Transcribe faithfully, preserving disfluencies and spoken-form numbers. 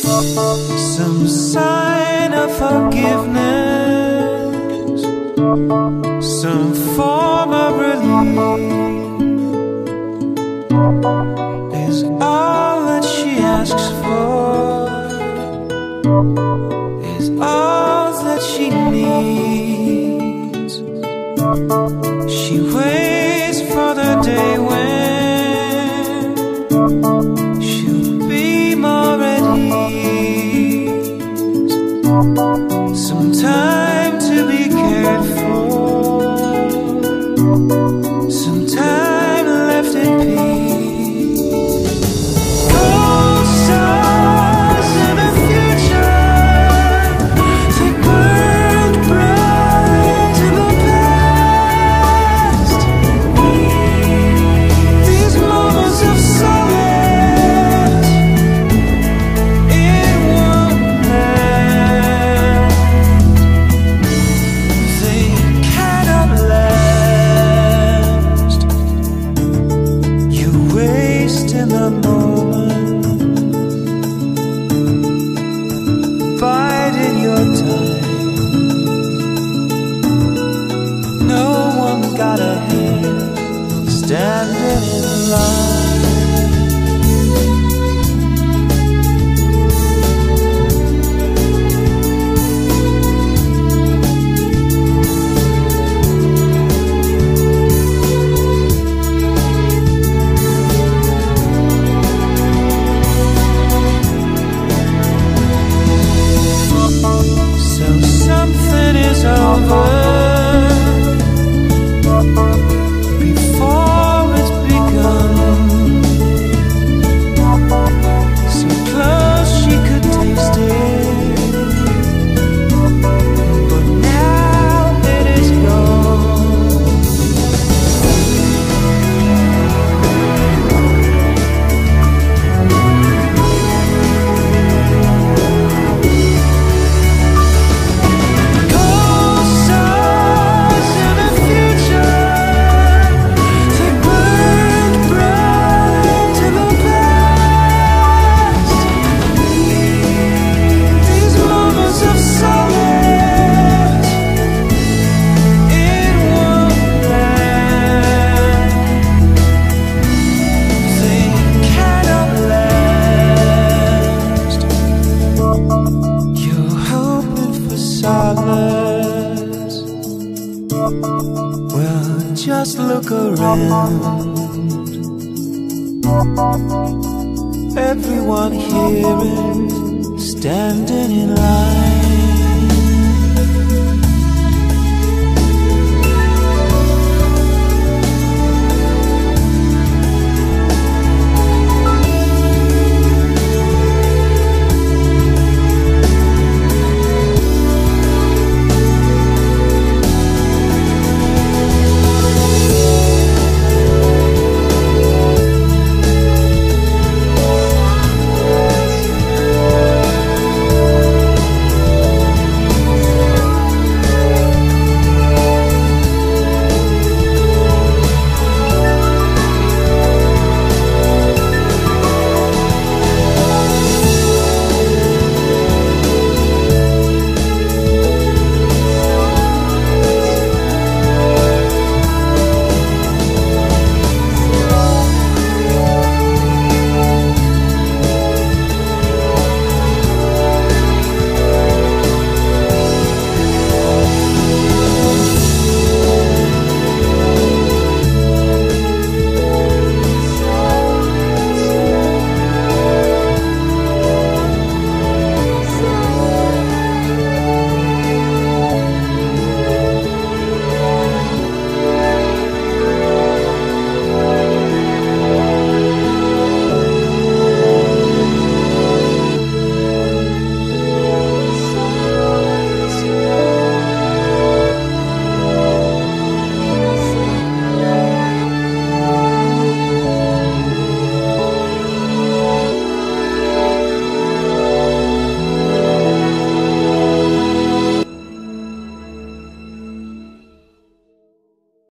some sign of forgiveness, some form of relief is all that she asks for, is all that she needs. She waits for the day when she'll be more at ease, some time to be cared for, some time left in peace. Cold stars in the future, they burned bright in the past. These moments of solace, it won't last. They cannot last. You're wasting the moment, biding your time. No one got ahead, standing in line. So something is over before it's begun. So close she could taste it, but now it is gone. Cold stars in the future, they burned bright in the past. These moments of solace, it won't last. They cannot last. You're hoping for solace. Well, just look around. Everyone here is standing in line.